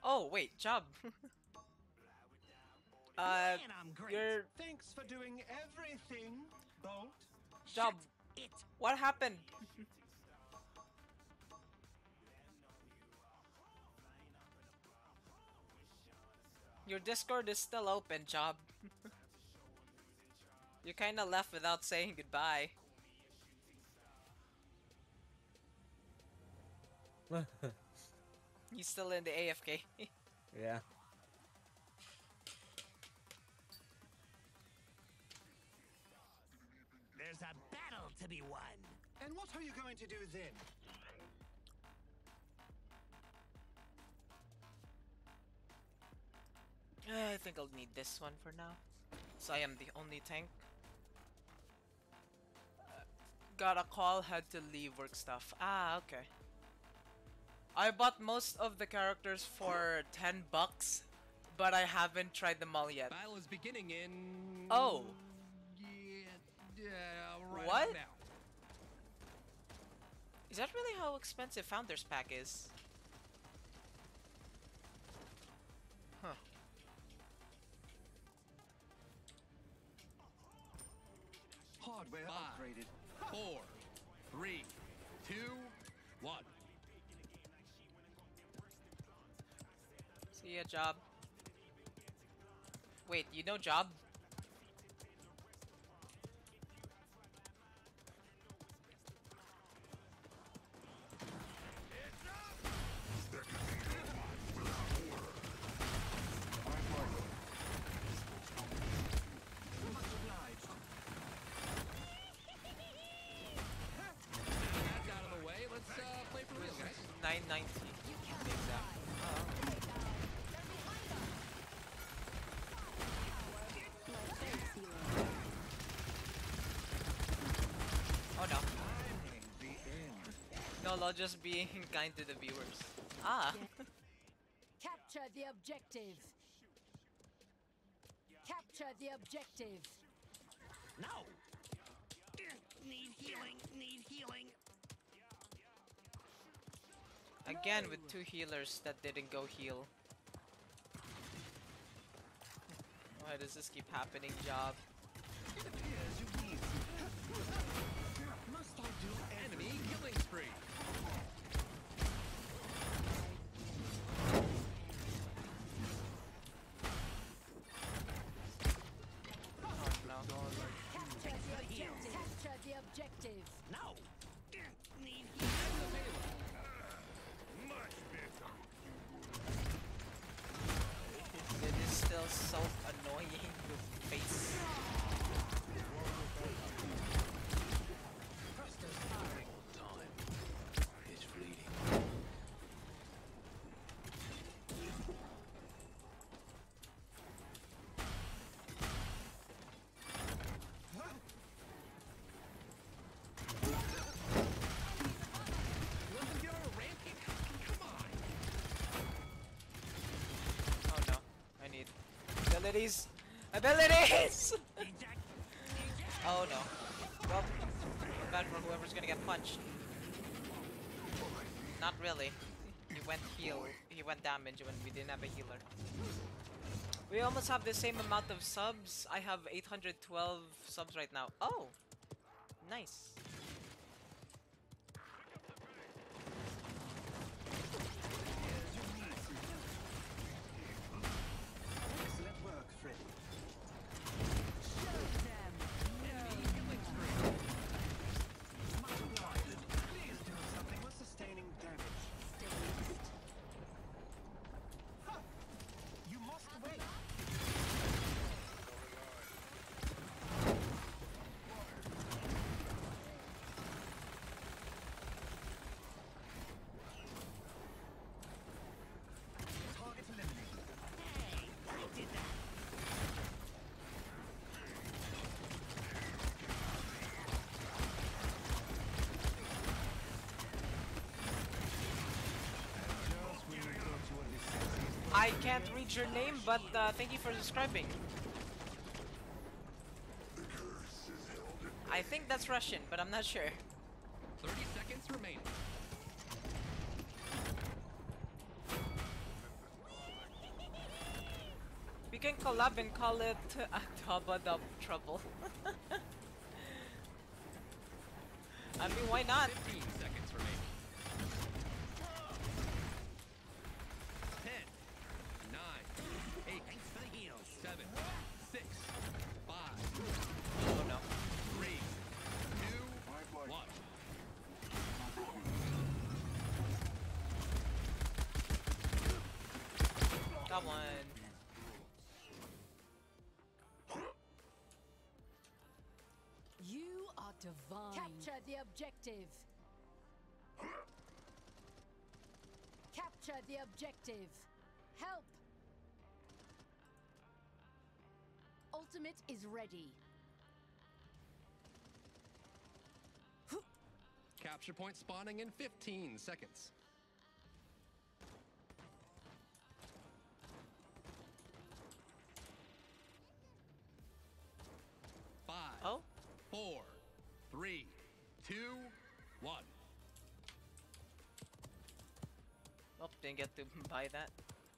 Oh wait, job. Man, I'm great. Your Thanks for doing everything, Bolt. job. Shut it. What happened? Your Discord is still open, job. You kinda left without saying goodbye. He's still in the AFK. Yeah. There's a battle to be won. And what are you going to do then? I think I'll need this one for now. So I am the only tank. Got a call, had to leave work stuff. Ah, okay. I bought most of the characters for 10 bucks, but I haven't tried them all yet. Battle is beginning in. Oh. Yeah, right What? now. Is that really how expensive Founders Pack is? Huh. Hardware 5, upgraded. 4, 3, 2, 1. See ya, job. Wait, you know job? That's out of the way. Let's play for real, guys. 990. Exactly. Oh no. No, I'll just being kind to the viewers. Ah. Capture the objective. Capture the objective. No. Need healing. Need healing. Again with 2 healers that didn't go heal. Why does this keep happening, job? Must I do Enemy killing spree. Oh no. Capture the objective. Capture the objective. No. Need healing. It is still so annoying with face. Time is fleeting. Wasn't your ramping? Come on. Oh no. I need abilities. Abilities! Oh no. Well, bad for whoever's gonna get punched. Not really. He went heal. He went damage when we didn't have a healer. We almost have the same amount of subs. I have 812 subs right now. Oh! Nice. Excellent work, Freddy. Enemy killing spree. Much obliged. Please do something with sustaining damage. Ha! You must wait. Target eliminated. Hey, I did that. I can't read your name, but thank you for subscribing. I think that's Russian, but I'm not sure. 30 seconds remaining. can collab and call it Tubba Dub Trouble. I mean, why not? 15 seconds remaining. 10, 9, 8, 7, 6, 5, Oh no. 3, 2, 1. Come on. You are divine. Capture the objective. Capture the objective. Help. Ultimate is ready. Capture point spawning in 15 seconds. 5, Oh? 4, 3, 2, 1. Oh, didn't get to buy that.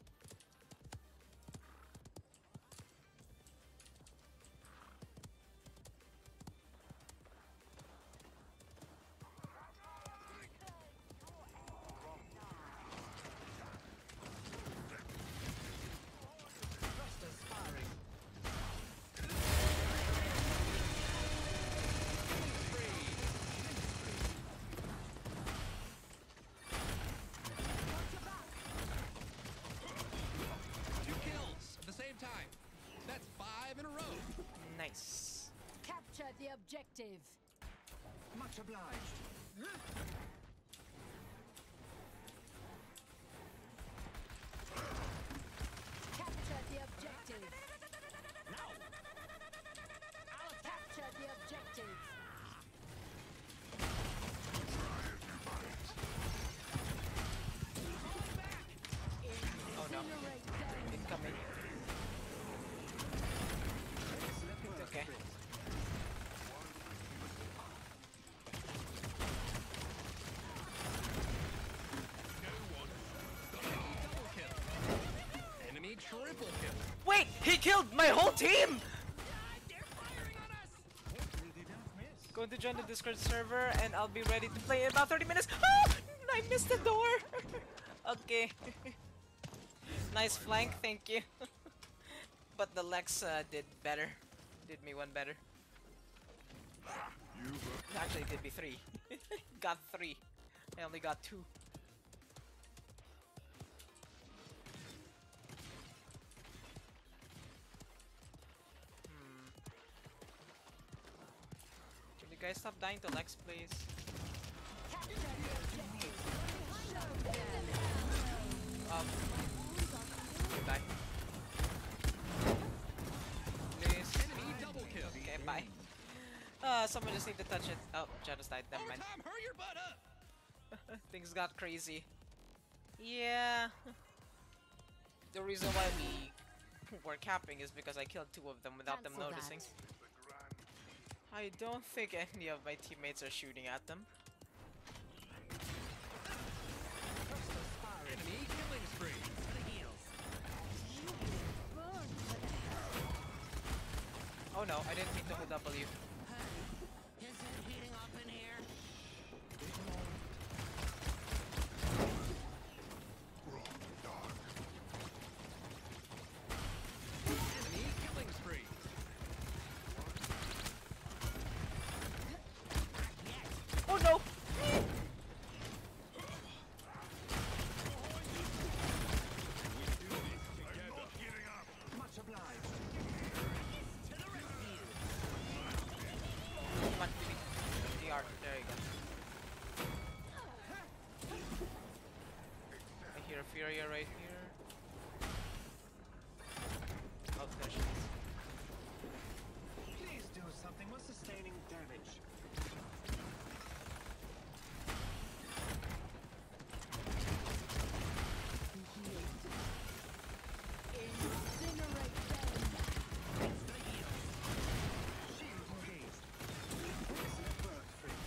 Thrusters firing. Two kills at the same time. That's 5 in a row. Nice. Capture the objective. Much obliged. Capture the objective. Capture the objective. Oh no. Incinerate them. Incoming. Okay. Double kill. Enemy triple kill. Wait! He killed my whole team! They're firing on us. Hopefully they don't miss. Going to join the Discord server and I'll be ready to play in about 30 minutes. Ah! I missed the door! Okay. Nice flank, thank you. But the Lex did better. Did me one better. Actually, did me 3. Got 3. I only got 2. Can you guys stop dying to Lex, please? Capture the objective. Show them. Goodbye. Please. Enemy double kill. Okay, bye. Someone just need to touch it. Oh, Janus died. Never mind. Overtime, hurry your butt up. Things got crazy. Yeah. The reason why we were capping is because I killed 2 of them without them Cancel that. noticing. I don't think any of my teammates are shooting at them. Thrusters firing. Enemy killing spree. Burn to the hell. Oh no, I didn't mean to hold W. Is it heating up in here? Enemy killing spree. Oh no! Much obliged. Come on, DR. There you go. I hear a Furia right here. Oh, there she is. Please do something. We're sustaining damage. Incinerate them. Shield engaged. Excellent work, friend.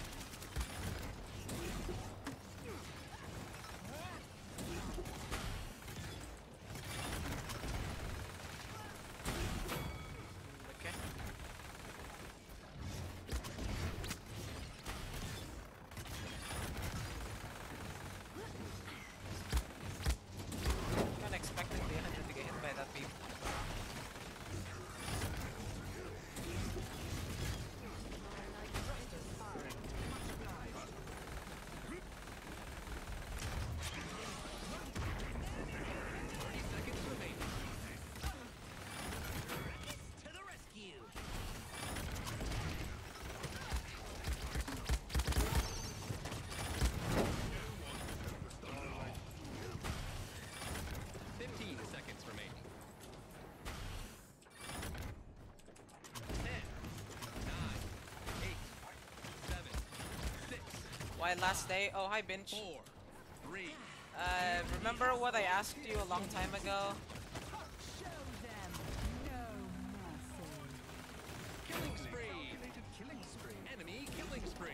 Why last day? Oh, hi, Binch. 4, 3. Remember what I asked you a long time ago? Show them no mercy. Killing spree. Calculated killing spree. Enemy killing spree.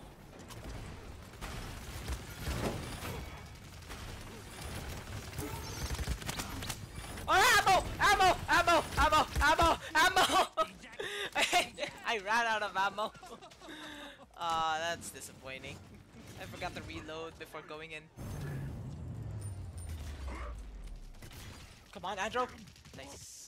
Oh, ammo! Ammo! Ammo! Ammo! Ammo! Ammo! I ran out of ammo. That's disappointing. I forgot to reload before going in. Come on, Andrew! Nice.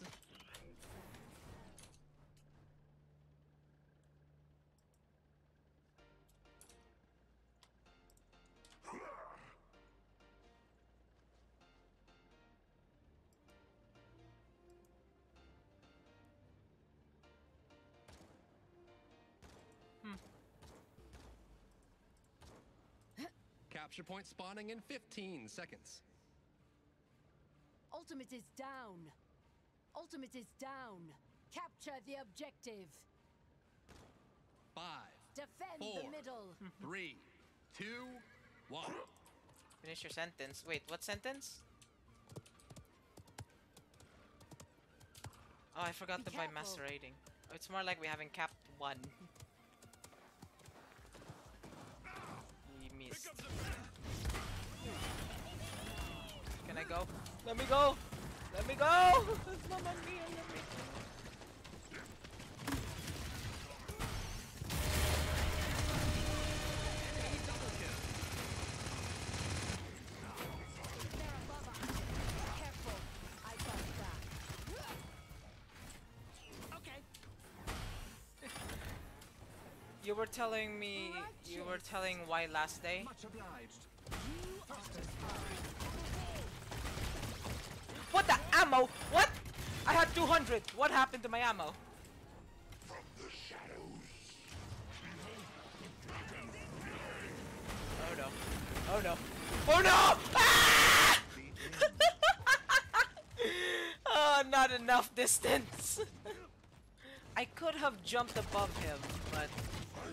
Capture point spawning in 15 seconds. Ultimate is down. Ultimate is down. Capture the objective. 5, Defend 4, the middle. 3, 2, 1. Finish your sentence. Wait, what sentence? Oh, I forgot Be to buy careful. master rating. Oh, it's more like we haven't capped one. We missed. Can I go? Let me go! Let me go! It's not on me, let me. They're above us. Careful. I got that. Okay. You were telling me, you were telling why last day? Much obliged. Thrusters firing. What the ammo? What? I had 200. What happened to my ammo? Oh no. Oh no. Oh no! Ah! Oh, not enough distance. I could have jumped above him, but that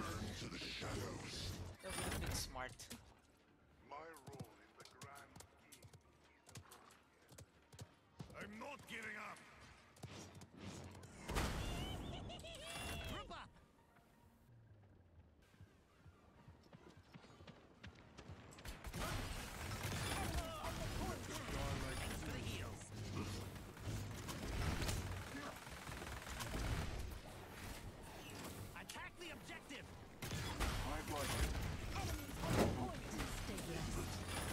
would have been smart. My role in the grand scheme. I'm not giving up. Group up. For the heels. Attack the objective. My blood. Enemies on the point. Stay blessed.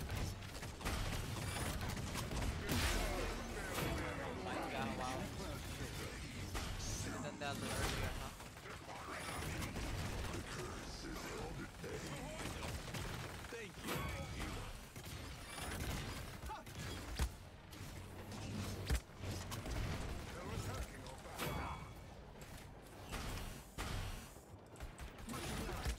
Oh my god, wow. Should've done that a little earlier, huh? Thank you. Much obliged.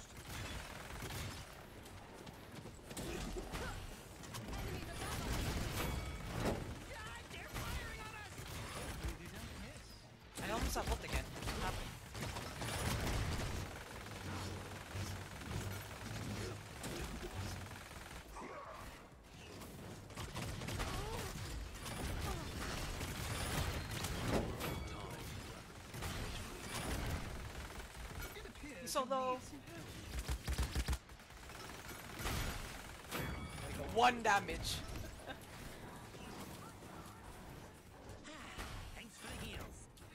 They're firing on us. You don't miss. I almost have ult again. What happened? It appears He's so you low. need some help. Like 1 damage. Thanks for the heals.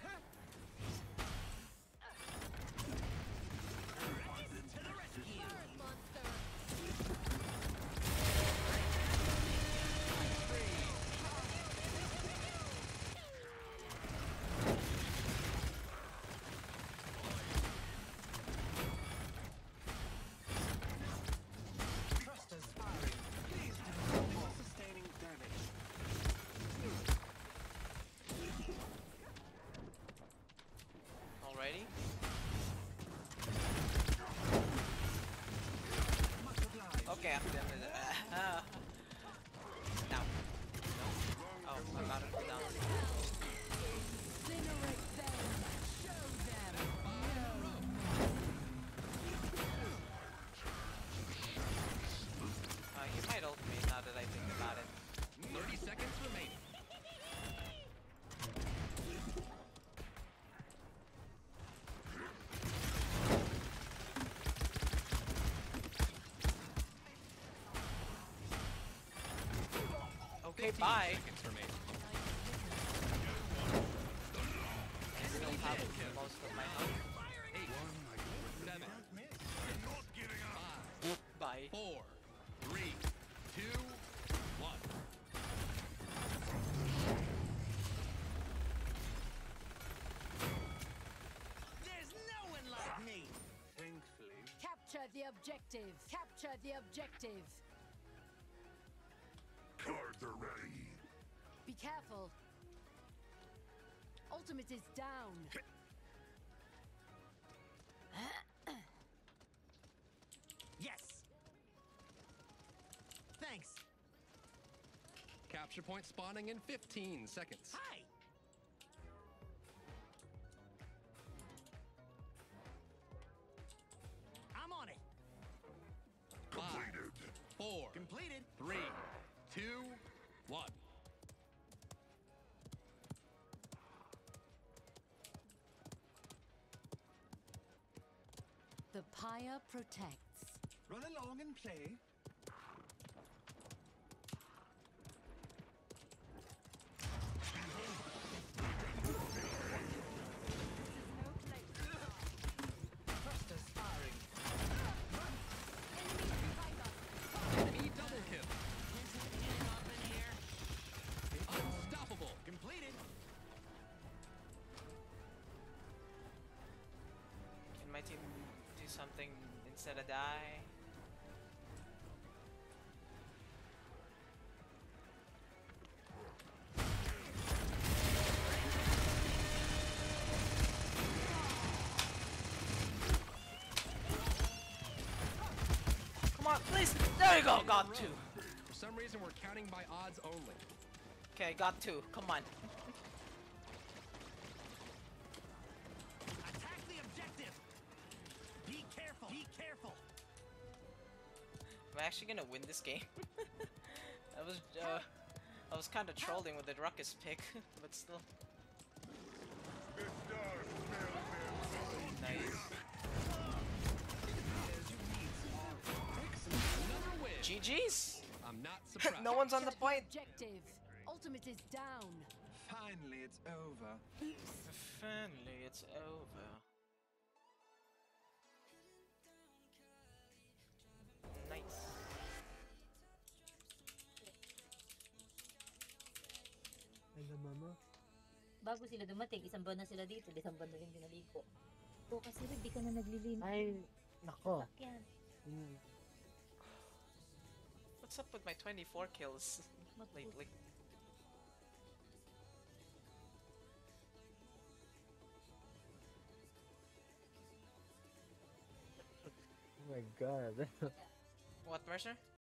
To the rescue. Earth monster. Thrusters firing. Please do something more Okay, 15 bye. seconds remaining. I still have most of my health. 8, 7, I'm not giving up. 5, Bye. 4, 3, 2, 1. There's no one like me. Thankfully, Capture the objective. Capture the objective. cards are ready. Be careful. Ultimate is down. Yes. Thanks. Capture point spawning in 15 seconds. Hi. I'm on it. 5, 4, Completed. 3, 2, 1. The pyre protects. Run along and play. Clusters firing. Enemy double kill. Unstoppable. Completed. Can my team do something instead of die? Come on, please! There you go! Got two! For some reason, we're counting by odds only. Okay, got two. Come on. Attack the objective. Be careful. Be careful. Am I actually gonna win this game? I was kind of trolling with the Ruckus pick, but still. This does smell Nice. Another win. GG's! I'm not surprised. No one's on the Capture point. Objective. Ultimate is down. Finally, it's over. Finally, it's over. Nice. Bago sila dumating, isang buwan na sila dito, isang buwan na rin dinaligo. O kasi di ka na naglilinis. Ay, nako. Sakyan. What's up with my 24 kills lately? Oh my god. What, Mercer?